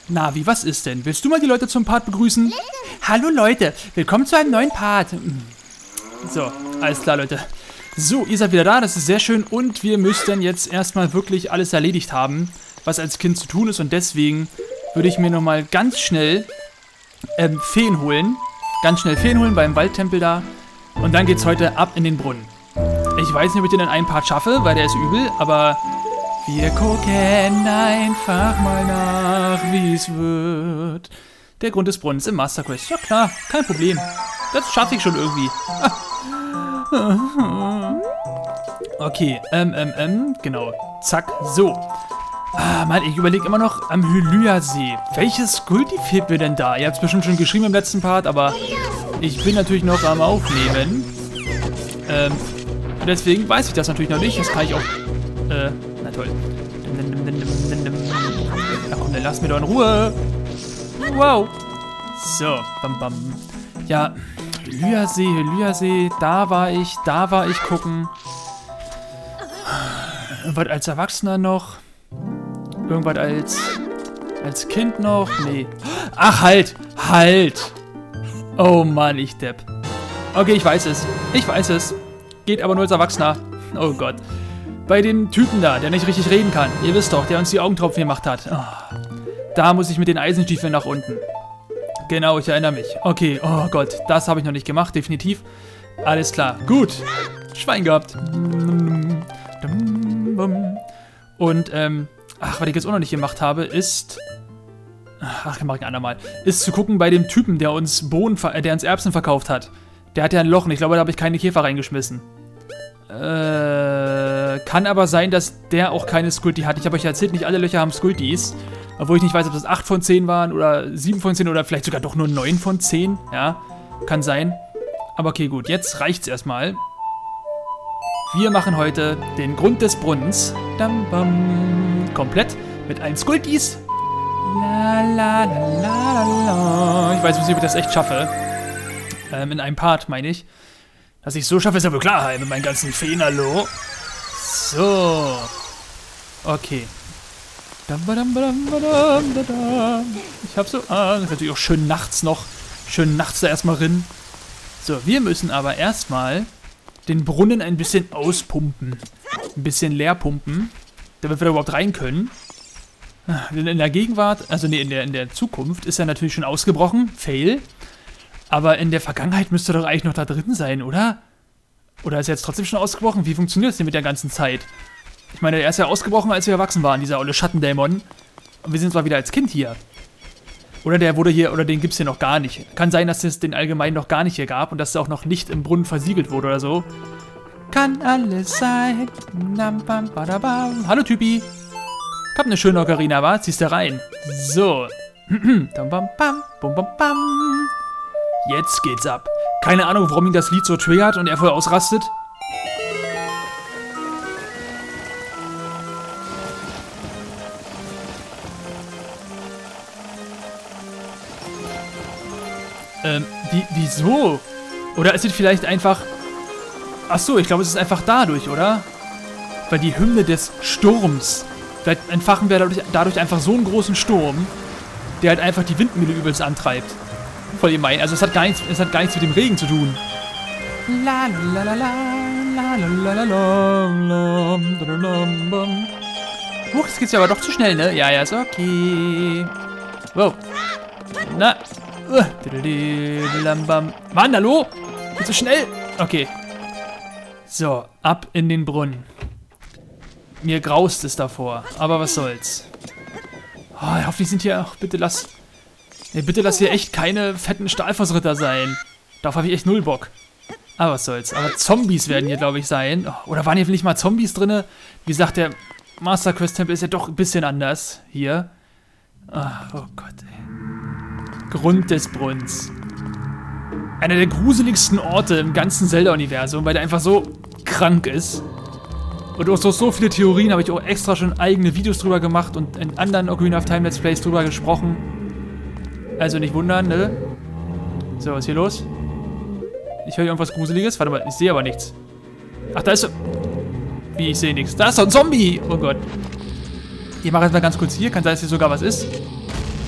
Navi, was ist denn? Willst du mal die Leute zum Part begrüßen? Hallo Leute, willkommen zu einem neuen Part. So, alles klar Leute. So, ihr seid wieder da, das ist sehr schön und wir müssten jetzt erstmal wirklich alles erledigt haben, was als Kind zu tun ist und deswegen würde ich mir nochmal ganz schnell Feen holen. Ganz schnell Feen holen beim Waldtempel da und dann geht's heute ab in den Brunnen. Ich weiß nicht, ob ich den in einem Part schaffe, weil der ist übel, aber wir gucken einfach mal nach, wie es wird. Der Grund des Brunnens im Master Quest. Ja klar, kein Problem. Das schaffe ich schon irgendwie. Okay, genau. Zack, so. Mann, ich überlege immer noch am Hylia-See. Welches Skulti fehlt mir denn da? Ihr habt es bestimmt schon geschrieben im letzten Part, aber ich bin natürlich noch am Aufnehmen. Deswegen weiß ich das natürlich noch nicht. Das kann ich auch... na toll. Na komm, dann lass mir doch in Ruhe. Wow. So, bam, bam. Ja, Hylia-See, da war ich gucken. Irgendwas als Erwachsener noch. Irgendwas als Kind noch. Nee. Ach, halt. Oh Mann, ich Depp. Okay, ich weiß es. Geht aber nur als Erwachsener. Oh Gott. Bei dem Typen da, der nicht richtig reden kann. Ihr wisst doch, der uns die Augentropfen gemacht hat. Oh, da muss ich mit den Eisenstiefeln nach unten. Genau, ich erinnere mich. Okay, oh Gott, das habe ich noch nicht gemacht, definitiv. Alles klar, gut. Schwein gehabt. Und, was ich jetzt auch noch nicht gemacht habe, ist... mache ich ein andermal. Ist zu gucken bei dem Typen, der uns der uns Erbsen verkauft hat. Der hat ja ein Loch und ich glaube, da habe ich keine Käfer reingeschmissen. Kann aber sein, dass der auch keine Skulti hat. Ich habe euch erzählt, nicht alle Löcher haben Skultis. Obwohl ich nicht weiß, ob das 8 von 10 waren oder 7 von 10 oder vielleicht sogar doch nur 9 von 10. Ja, kann sein. Aber okay, gut. Jetzt reicht's erstmal. Wir machen heute den Grund des Brunnens. Dam, bam, komplett mit allen Skultis. La, la, la, la, la. Ich weiß nicht, ob ich das echt schaffe. In einem Part, meine ich. Dass ich es so schaffe, ist ja wohl klar, mit meinen ganzen Feen, hallo. So. Okay. Ich hab so... das ist natürlich auch schön nachts noch. Schön nachts da erstmal rein. So, wir müssen aber erstmal den Brunnen ein bisschen auspumpen. Ein bisschen leer pumpen. Damit wir da überhaupt rein können. In der Gegenwart, also nee, in der Zukunft ist er natürlich schon ausgebrochen. Fail. Aber in der Vergangenheit müsste er doch eigentlich noch da drin sein, oder? Oder ist er jetzt trotzdem schon ausgebrochen? Wie funktioniert das denn mit der ganzen Zeit? Ich meine, er ist ja ausgebrochen, als wir erwachsen waren, dieser olle Schattendämon. Und wir sind zwar wieder als Kind hier. Oder der wurde hier, oder den gibt es hier noch gar nicht. Kann sein, dass es den allgemein noch gar nicht hier gab und dass er auch noch nicht im Brunnen versiegelt wurde oder so. Kann alles sein. Hallo Typi. Ich hab eine schöne Ocarina, wa? Ziehst du rein. So. Jetzt geht's ab. Keine Ahnung, warum ihn das Lied so triggert und er voll ausrastet. Wieso? Oder ist es vielleicht einfach... Achso, ich glaube, es ist einfach dadurch, oder? Weil die Hymne des Sturms... Vielleicht entfachen wir dadurch einfach so einen großen Sturm, der halt einfach die Windmühle übelst antreibt. Voll gemein. Also es hat gar nichts mit dem Regen zu tun. Huch, jetzt geht's ja aber doch zu schnell, ne? Ja, ist okay. Wow. Na. Mann, hallo? Geht so schnell? Okay. So, ab in den Brunnen. Mir graust es davor, aber was soll's. Oh, hoffentlich sind hier... Ach, bitte lass hier echt keine fetten Stahlfassritter sein. Darauf habe ich echt null Bock. Aber was soll's. Aber Zombies werden hier, glaube ich, sein. Oh, oder waren hier nicht mal Zombies drin? Wie gesagt, der Master Quest Tempel ist ja doch ein bisschen anders hier. Oh Gott, ey. Grund des Brunnens. Einer der gruseligsten Orte im ganzen Zelda-Universum, weil der einfach so krank ist. Und auch so viele Theorien habe ich auch extra schon eigene Videos drüber gemacht und in anderen Ocarina of Time Let's Plays drüber gesprochen. Also nicht wundern, ne? So, was ist hier los? Ich höre irgendwas Gruseliges. Warte mal, ich sehe aber nichts. Ach, da ist so... Wie, ich sehe nichts. Da ist doch ein Zombie! Oh Gott. Ich mache jetzt mal ganz kurz hier. Kann sein, dass hier sogar was ist.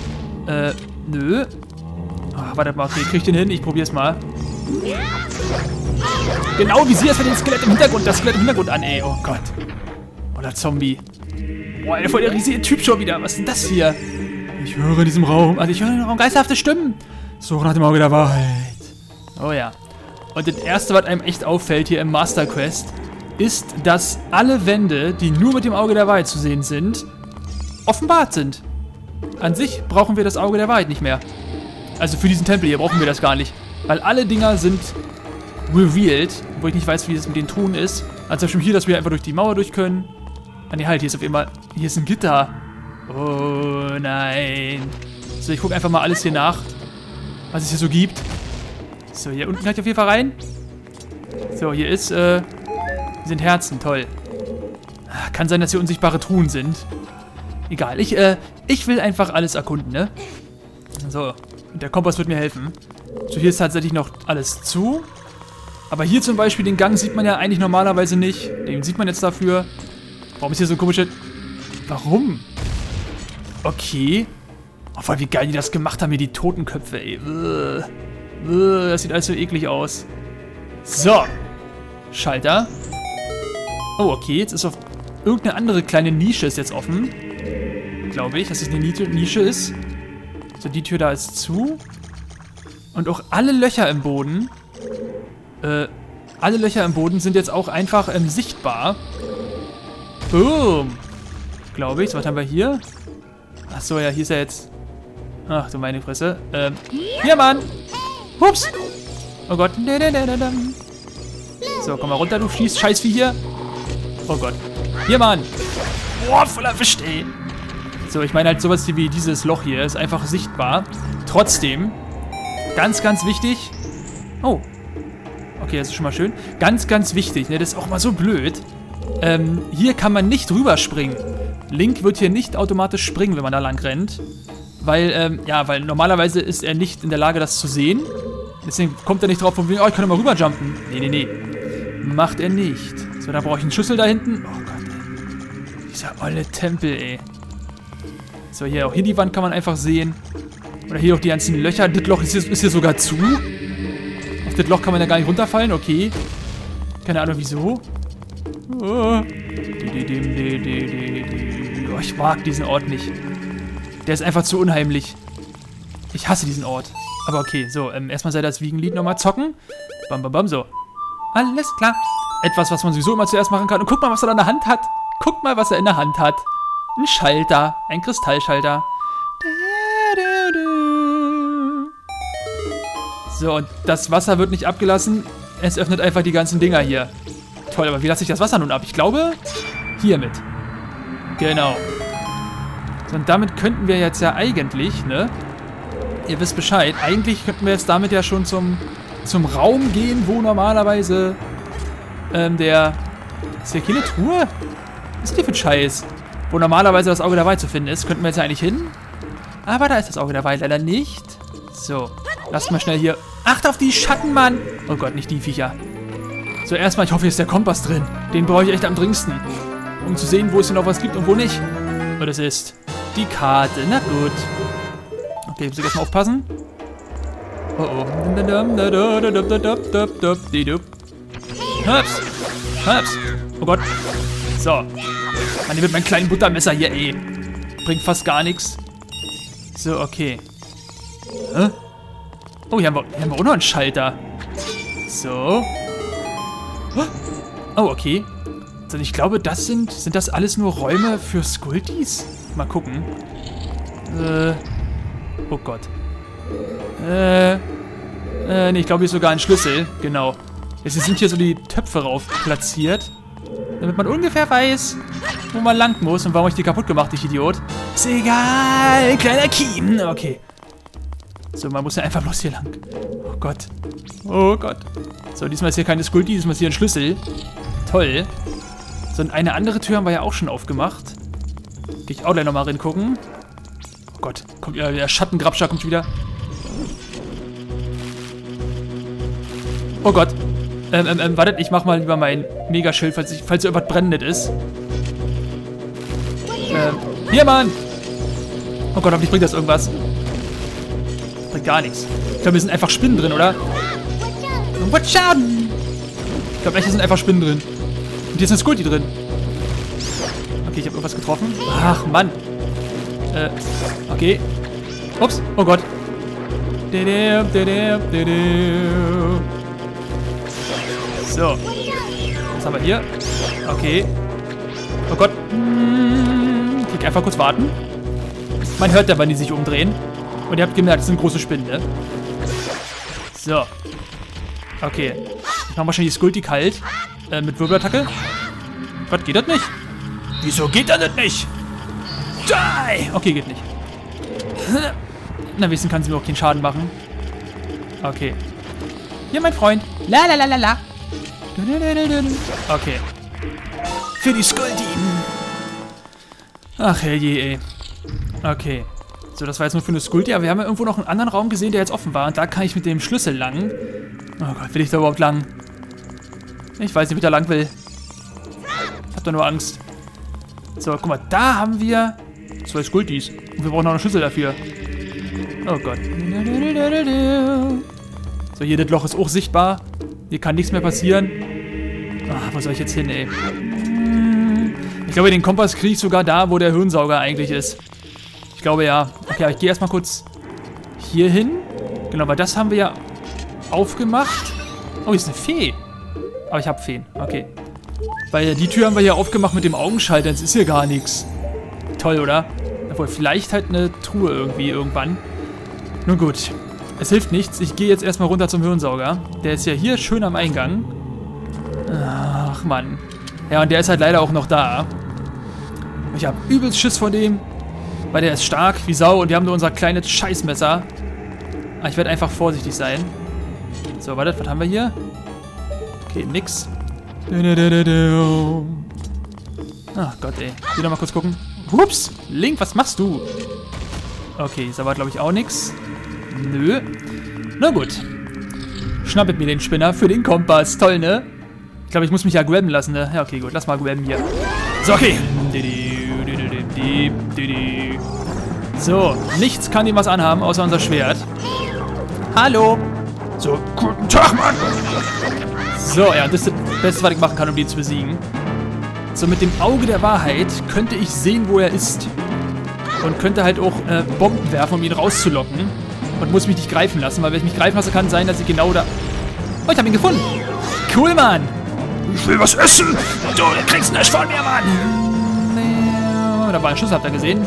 Nö. Ach, warte mal, okay, krieg ich den hin? Ich probier's mal. Genau, wie sie erstmal den Skelett im Hintergrund, das Skelett im Hintergrund an, ey. Oh Gott. Oder Zombie. Boah, voll der riesige Typ schon wieder. Was ist denn das hier? Ich höre in diesem Raum, ich höre in diesem Raum geisterhafte Stimmen. Suche nach dem Auge der Wahrheit. Oh ja. Und das Erste, was einem echt auffällt hier im Master Quest, ist, dass alle Wände, die nur mit dem Auge der Wahrheit zu sehen sind, offenbart sind. An sich brauchen wir das Auge der Wahrheit nicht mehr. Also für diesen Tempel hier brauchen wir das gar nicht. Weil alle Dinger sind revealed, wo ich nicht weiß, wie das mit den Truhen ist. Also zum Beispiel hier, dass wir einfach durch die Mauer durch können. Ah ne, halt, hier ist auf einmal, hier ist ein Gitter. Oh nein. So, ich gucke einfach mal alles hier nach, was es hier so gibt. So, hier unten kann ich auf jeden Fall rein. So, hier ist, hier sind Herzen, toll. Kann sein, dass hier unsichtbare Truhen sind. Egal, ich will einfach alles erkunden, ne? So, und der Kompass wird mir helfen. So, hier ist tatsächlich noch alles zu. Aber hier zum Beispiel, den Gang sieht man ja eigentlich normalerweise nicht. Den sieht man jetzt dafür. Warum ist hier so ein komischer... Warum? Okay. Oh, voll wie geil die das gemacht haben, hier die Totenköpfe, ey. Das sieht alles so eklig aus. So. Schalter. Oh, okay, jetzt ist auf... Irgendeine andere kleine Nische ist jetzt offen. Glaube ich, dass es eine Nische ist. So, die Tür da ist zu. Und auch alle Löcher im Boden... alle Löcher im Boden sind jetzt auch einfach sichtbar. Boom. Glaube ich. So, was haben wir hier? Achso, ja, hier ist ja jetzt... Ach du meine Fresse. Hier, Mann! Hups! Oh Gott. So, komm mal runter, du schießt Scheißvieh hier. Oh Gott. Hier, Mann! Boah, voller Fisch, ey. So, ich meine halt sowas wie dieses Loch hier ist einfach sichtbar. Trotzdem, ganz, ganz wichtig... Oh. Okay, das ist schon mal schön. Ganz, ganz wichtig, ne? Das ist auch mal so blöd. Hier kann man nicht rüberspringen. Link wird hier nicht automatisch springen, wenn man da lang rennt. Weil, weil normalerweise ist er nicht in der Lage, das zu sehen. Deswegen kommt er nicht drauf, von wegen, oh, ich kann doch mal rüberjumpen. Nee. Macht er nicht. So, da brauche ich einen Schlüssel da hinten. Oh Gott, ey. Dieser olle Tempel, ey. So, hier, auch hier die Wand kann man einfach sehen. Oder hier auch die ganzen Löcher. Das Loch ist hier sogar zu. Auf das Loch kann man ja gar nicht runterfallen, okay. Keine Ahnung, wieso. Oh, ich mag diesen Ort nicht. Der ist einfach zu unheimlich. Ich hasse diesen Ort. Aber okay, so, erstmal sei das Wiegenlied nochmal zocken. Bam, bam, bam, so. Alles klar. Etwas, was man sowieso immer zuerst machen kann. Und guck mal, was er da in der Hand hat. Guck mal, was er in der Hand hat. Ein Schalter. Ein Kristallschalter. So, und das Wasser wird nicht abgelassen. Es öffnet einfach die ganzen Dinger hier. Toll, aber wie lasse ich das Wasser nun ab? Ich glaube, hiermit. Genau. So, und damit könnten wir jetzt ja eigentlich, ne? Ihr wisst Bescheid. Eigentlich könnten wir jetzt damit ja schon zum Raum gehen, wo normalerweise Ist hier keine Truhe? Was ist hier für ein Scheiß? Wo normalerweise das Auge der Wahrheit zu finden ist. Könnten wir jetzt ja eigentlich hin. Aber da ist das Auge der Wahrheit leider nicht. So, lasst mal schnell hier. Acht auf die Schatten, Mann! Oh Gott, nicht die Viecher. So, erstmal, ich hoffe, hier ist der Kompass drin. Den brauche ich echt am dringendsten. Um zu sehen, wo es hier noch was gibt und wo nicht. Und es ist die Karte. Na gut. Okay, muss ich erstmal aufpassen. Oh oh. Hups. Hups. Oh Gott. So. Mann, hier mit meinem kleinen Buttermesser hier, ey. Bringt fast gar nichts. So, okay. Hä? Oh, hier haben wir auch noch einen Schalter. So. Oh, okay. Also ich glaube, das sind das alles nur Räume für Skultis? Mal gucken. Oh Gott. Nee, ich glaube, hier ist sogar ein Schlüssel. Genau. Jetzt sind hier so die Töpfe rauf platziert. Damit man ungefähr weiß, wo man lang muss und warum ich die kaputt gemacht, ich Idiot. Ist egal, kleiner Kiem. Okay. So, man muss ja einfach bloß hier lang. Oh Gott. Oh Gott. So, diesmal ist hier keine Skulti, diesmal ist hier ein Schlüssel. Toll. So, und eine andere Tür haben wir ja auch schon aufgemacht. Gehe ich auch gleich nochmal reingucken. Oh Gott, kommt ja der Schattengrabscher, kommt schon wieder. Oh Gott. Wartet, ich mach mal lieber mein Megaschild, falls hier irgendwas Brennendes ist. Hier, Mann! Oh Gott, hoffentlich bringt das irgendwas. bringt gar nichts. Ich glaube, hier sind einfach Spinnen drin, oder? Watch out! Ich glaube echt, hier sind einfach Spinnen drin. Und hier ist eine Skulti drin. Okay, ich habe irgendwas getroffen. Ach, Mann. Okay. Ups. Oh Gott. So. Was haben wir hier? Okay. Oh Gott. Ich einfach kurz warten. Man hört ja, wann die sich umdrehen. Und ihr habt gemerkt, das sind große Spinnen, ne? So. Okay. Ich mache wahrscheinlich die Skulti kalt. Mit Wirbelattacke. Gott, geht das nicht? Wieso geht das nicht? Die! Okay, geht nicht. Na, wissen kann sie mir auch keinen Schaden machen. Okay. Hier, mein Freund. La la la la la. Okay. Für die Skulti. Ach, herrje, ey. Okay. So, das war jetzt nur für eine Skulti, aber wir haben ja irgendwo noch einen anderen Raum gesehen, der jetzt offen war. Und da kann ich mit dem Schlüssel lang. Oh Gott, will ich da überhaupt lang? Ich weiß nicht, wie ich da lang will. Ich hab da nur Angst. So, guck mal, da haben wir 2 Skultis. Und wir brauchen noch eine Schlüssel dafür. Oh Gott. So, hier, das Loch ist auch sichtbar. Hier kann nichts mehr passieren. Ach, wo soll ich jetzt hin, ey? Ich glaube, den Kompass kriege ich sogar da, wo der Hirnsauger eigentlich ist. Ich glaube, ja. Okay, aber ich gehe erstmal kurz hier hin. Genau, weil das haben wir ja aufgemacht. Oh, hier ist eine Fee. Aber ich habe Feen. Okay. Weil die Tür haben wir hier aufgemacht mit dem Augenschalter. Es ist hier gar nichts. Toll, oder? Obwohl, vielleicht halt eine Truhe irgendwie irgendwann. Nun gut. Es hilft nichts. Ich gehe jetzt erstmal runter zum Hirnsauger. Der ist ja hier schön am Eingang. Ach, Mann. Ja, und der ist halt leider auch noch da. Ich habe übelst Schiss vor dem. Weil der ist stark wie Sau und wir haben nur unser kleines Scheißmesser. Aber ich werde einfach vorsichtig sein. So, warte, was haben wir hier? Okay, nix. Ach Gott, ey. Ich will noch mal kurz gucken. Ups, Link, was machst du? Okay, ist aber, glaube ich, auch nix. Nö. Na gut. Schnappet mir den Spinner für den Kompass. Toll, ne? Ich glaube, ich muss mich ja grabben lassen, ne? Ja, okay, gut. Lass mal grabben hier. So, okay. So, nichts kann ihm was anhaben, außer unser Schwert. Hallo. So, guten Tag, Mann. So, ja, das ist das Beste, was ich machen kann, um den zu besiegen. So, mit dem Auge der Wahrheit könnte ich sehen, wo er ist. Und könnte halt auch Bomben werfen, um ihn rauszulocken. Und muss mich nicht greifen lassen, weil wenn ich mich greifen lasse, kann es sein, dass ich genau da... Oh, ich habe ihn gefunden. Cool, Mann. Ich will was essen. Du kriegst nicht von mir, Mann. Da war ein Schuss, habt ihr gesehen.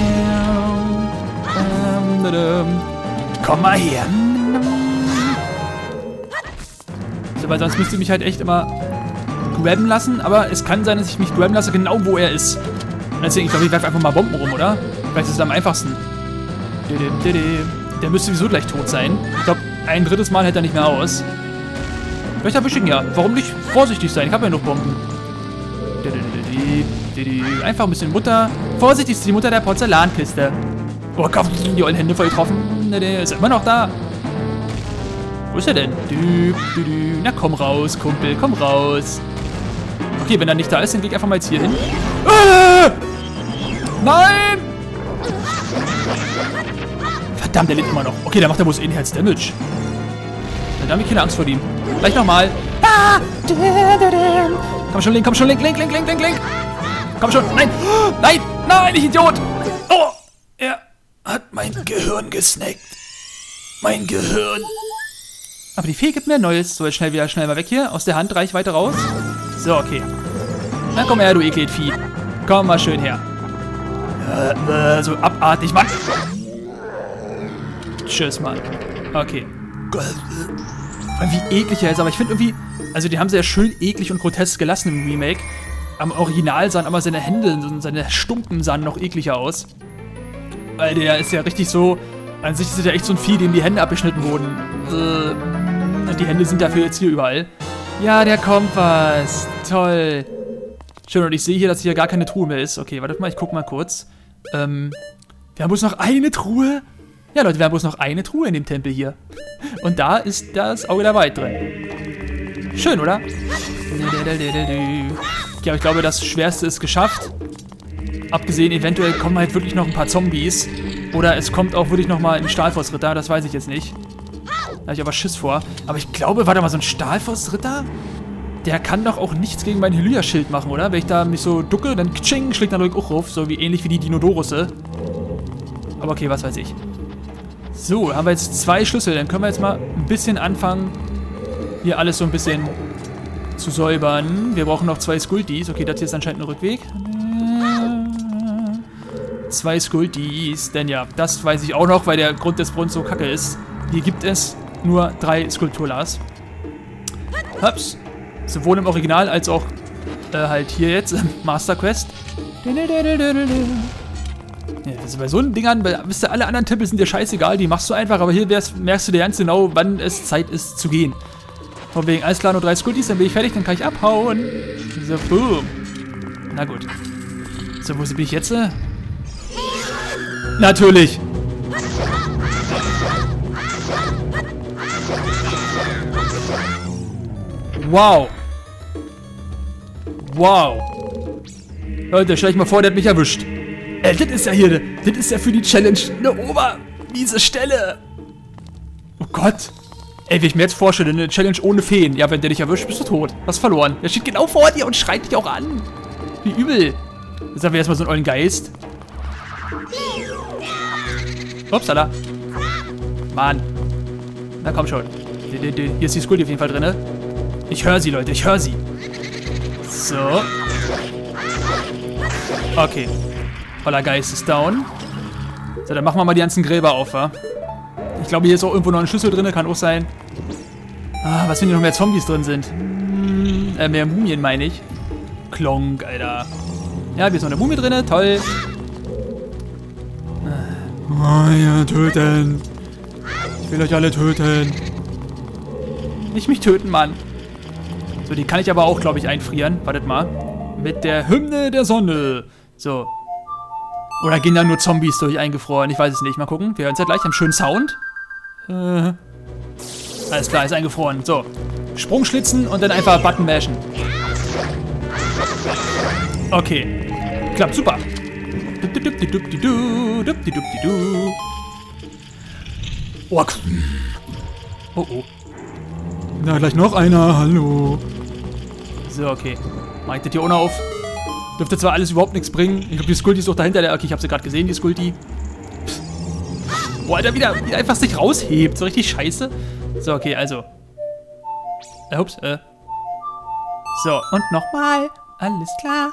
Komm mal her. So, weil sonst müsst ihr mich halt echt immer grabben lassen. Aber es kann sein, dass ich mich grabben lasse, genau wo er ist. Und deswegen, ich glaube, ich werfe einfach mal Bomben rum, oder? Vielleicht ist es am einfachsten. Der müsste sowieso gleich tot sein. Ich glaube, ein drittes Mal hält er nicht mehr aus. Vielleicht erwische ich ihn ja. Warum nicht vorsichtig sein? Ich habe ja noch Bomben. Einfach ein bisschen Mutter. Vorsichtig, ist die Mutter der Porzellankiste. Oh Gott, die ollen Hände voll getroffen. Der ist immer noch da. Wo ist er denn? Na komm raus, Kumpel, komm raus. Okay, wenn er nicht da ist, dann gehe ich einfach mal jetzt hier hin. Nein! Verdammt, der lebt immer noch. Okay, der macht ja bloß Inhalts-Damage. Dann habe ich keine Angst vor ihm. Gleich nochmal. Komm schon, Link, komm schon, Link. Komm schon, nein, nein, nein, ich Idiot. Oh, er hat mein Gehirn gesnackt. Mein Gehirn. Aber die Fee gibt mir ein neues. So, jetzt schnell mal weg hier. Aus der Hand, Reichweite raus. So, okay. Na komm her, du Ekelvieh. Komm mal schön her. So abartig, Mann. Tschüss, Mann. Okay. Wie eklig er ist, aber ich finde irgendwie... Also die haben sie ja schön eklig und grotesk gelassen im Remake. Am Original sahen aber seine Hände und seine Stumpen sahen noch ekliger aus. Weil der ist ja richtig so... An sich ist es ja echt so ein Vieh, dem die Hände abgeschnitten wurden. Die Hände sind dafür jetzt hier überall. Ja, der Kompass. Toll. Schön, und ich sehe hier, dass hier gar keine Truhe mehr ist. Okay, warte mal, ich guck mal kurz. Wir haben bloß noch eine Truhe. Ja, Leute, wir haben bloß noch eine Truhe in dem Tempel hier. Und da ist das Auge der Wahrheit drin. Schön, oder? Ja, aber ich glaube, das Schwerste ist geschafft. Abgesehen, eventuell kommen halt wirklich noch ein paar Zombies. Oder es kommt auch wirklich nochmal ein Stahlfaust-Ritter, das weiß ich jetzt nicht. Da habe ich aber Schiss vor. Aber ich glaube, warte mal, so ein Stahlfaust-Ritter, der kann doch auch nichts gegen mein Hylia-Schild machen, oder? Wenn ich da mich so ducke, dann tsching, schlägt dann auch rauf, so wie ähnlich wie die Dinodorusse. Aber okay, was weiß ich. So, haben wir jetzt 2 Schlüssel, dann können wir jetzt mal ein bisschen anfangen, hier alles so ein bisschen zu säubern. Wir brauchen noch 2 Skultis. Okay, das hier ist anscheinend ein Rückweg. 2 Skultis, denn ja, das weiß ich auch noch, weil der Grund des Brunnens so kacke ist. Hier gibt es nur 3 Skulpturas. Hups. Sowohl im Original als auch halt hier jetzt im Master Quest. Ja, also bei so einen Dingern, wisst ihr, alle anderen Tempel sind dir scheißegal, die machst du einfach, aber hier merkst du dir ganz genau, wann es Zeit ist zu gehen. Von wegen, alles klar, nur 3 Skultis, dann bin ich fertig, dann kann ich abhauen. So, boom. Na gut. So, wo bin ich jetzt? Natürlich. Wow. Wow. Leute, stell euch mal vor, der hat mich erwischt. Das ist ja hier, das ist ja für die Challenge eine obermiese Stelle. Oh Gott. Ey, wie ich mir jetzt vorstelle, eine Challenge ohne Feen. Ja, wenn der dich erwischt, bist du tot. Hast verloren. Der steht genau vor dir und schreit dich auch an. Wie übel. Jetzt haben wir erstmal so einen ollen Geist. Upsala. Mann. Na komm schon. Hier ist die Skuldi auf jeden Fall drin. Ich höre sie, Leute. Ich höre sie. So. Okay. Oller Geist ist down. So, dann machen wir mal die ganzen Gräber auf, wa? Ich glaube, hier ist auch irgendwo noch ein Schlüssel drin. Kann auch sein. Ah, was, wenn hier noch mehr Zombies drin sind? Mehr Mumien, meine ich. Klonk, Alter. Ja, hier ist noch eine Mumie drin. Toll. Oh ja, töten. Ich will euch alle töten. Nicht mich töten, Mann. So, die kann ich aber auch, glaube ich, einfrieren. Wartet mal. Mit der Hymne der Sonne. So. Oder gehen da nur Zombies durch eingefroren? Ich weiß es nicht. Mal gucken. Wir hören es ja gleich. Haben schönen Sound. Alles klar, ist eingefroren. So. Sprungschlitzen und dann einfach Button mashen. Okay. Klappt super. Oh. Oh oh. Na, gleich noch einer. Hallo. So, okay. Mach ich das hier ohne auf. Dürfte zwar alles überhaupt nichts bringen. Ich glaube, die Skulti ist auch dahinter. Okay, ich habe sie gerade gesehen, die Skulti. Boah, Alter, wieder einfach sich raushebt. So richtig scheiße. So, okay, also. Ups, So, und nochmal. Alles klar.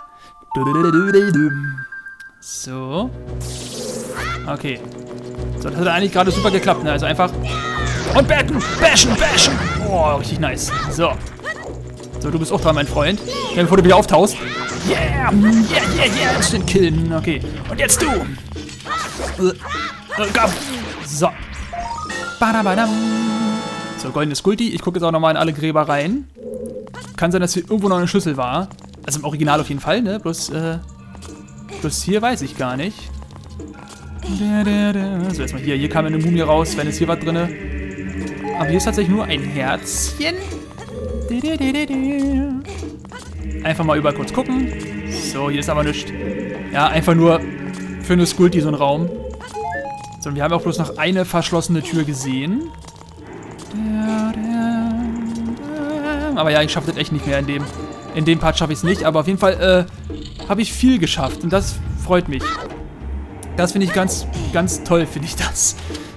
So. Okay. So, das hat eigentlich gerade super geklappt, ne? Also einfach. Und bashen. Oh, richtig nice. So. So, du bist auch dran, mein Freund. Ja, bevor du wieder auftauchst. Yeah! Instant killen. Okay. Und jetzt du. So. Badabadam. So, goldene Skulti. Ich gucke jetzt auch nochmal in alle Gräber rein. Kann sein, dass hier irgendwo noch eine Schlüssel war. Also im Original auf jeden Fall, ne? Bloß hier weiß ich gar nicht. So, erstmal hier. Hier kam eine Mumie raus, wenn es hier was drin. Aber hier ist tatsächlich nur ein Herzchen. Einfach mal überall kurz gucken. So, hier ist aber nichts. Ja, einfach nur für eine Skulti so ein Raum. So, und wir haben auch bloß noch eine verschlossene Tür gesehen. Aber ja, ich schaffe das echt nicht mehr in dem Part schaffe ich es nicht. Aber auf jeden Fall habe ich viel geschafft. Und das freut mich. Das finde ich ganz, ganz toll, finde ich das.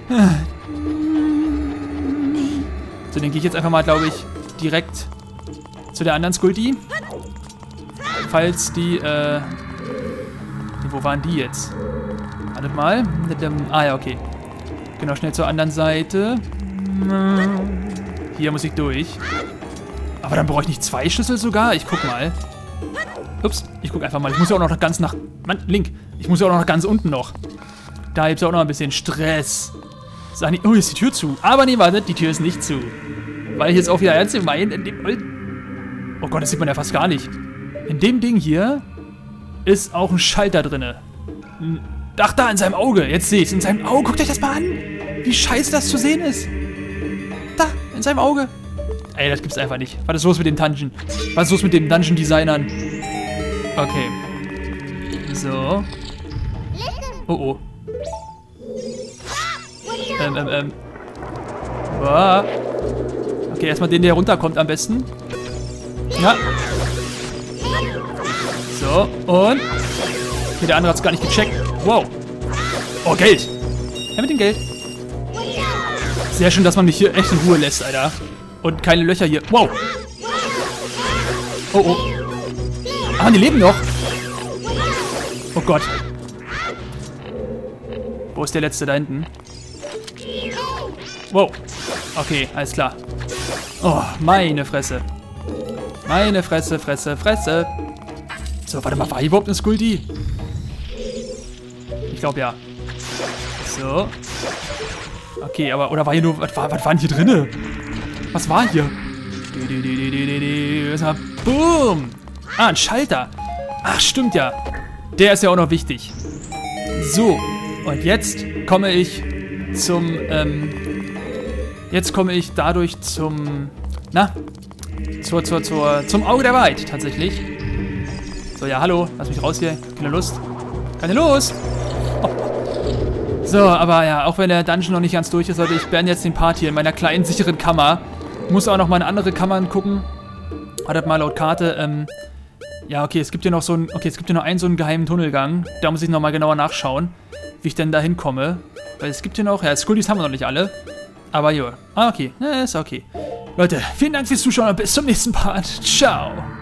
So, dann gehe ich jetzt einfach mal, glaube ich, direkt zu der anderen Skulti. Falls die, wo waren die jetzt? Wartet mal. Ah ja, okay. Genau, schnell zur anderen Seite. Hier muss ich durch. Aber dann brauche ich nicht 2 Schlüssel sogar? Ich guck mal. Ups, ich guck einfach mal. Ich muss ja auch noch ganz nach... Mann, Link. Ich muss ja auch noch ganz unten noch. Da gibt es auch noch ein bisschen Stress. Oh, hier ist die Tür zu. Aber nee, warte, die Tür ist nicht zu. Weil ich jetzt auch wieder ernst gemeint in dem... Oh Gott, das sieht man ja fast gar nicht. In dem Ding hier ist auch ein Schalter drin. Ach, da in seinem Auge. Jetzt sehe ich es. In seinem Auge. Guckt euch das mal an. Wie scheiße das zu sehen ist. Da, in seinem Auge. Ey, das gibt's einfach nicht. Was ist los mit dem Dungeon? Was ist los mit den Dungeon-Designern? Okay. So. Oh oh. Boah. Okay, erstmal den, der runterkommt am besten. Ja. So, und... Okay, der andere hat es gar nicht gecheckt. Wow. Oh, Geld. Ja, mit dem Geld. Sehr schön, dass man mich hier echt in Ruhe lässt, Alter. Und keine Löcher hier. Wow. Oh, oh. Ah, die leben noch. Oh Gott. Wo ist der letzte da hinten? Wow. Okay, alles klar. Oh, meine Fresse. Meine Fresse, Fresse, Fresse. So, warte mal, war hier überhaupt eine Skuldi? Ich glaube ja. So. Okay, aber, oder war hier nur, was war denn hier drinne? Was war hier? Boom. Ah, ein Schalter. Ach, stimmt ja. Der ist ja auch noch wichtig. So, und jetzt komme ich zum, jetzt komme ich dadurch zum, na, zum Auge der Wahrheit, tatsächlich. So, ja, hallo, lass mich raus hier. Keine Lust. Keine Lust. Oh. So, aber ja, auch wenn der Dungeon noch nicht ganz durch ist, sollte ich beende jetzt den Part hier in meiner kleinen, sicheren Kammer. Muss auch noch mal in andere Kammern gucken. Wartet mal laut Karte, ja, okay, es gibt hier noch so einen, es gibt hier noch einen so einen geheimen Tunnelgang. Da muss ich noch mal genauer nachschauen, wie ich denn da hinkomme. Weil es gibt hier noch, ja, Skuldis haben wir noch nicht alle. Aber jo, okay, ist okay. Leute, vielen Dank fürs Zuschauen und bis zum nächsten Part. Ciao.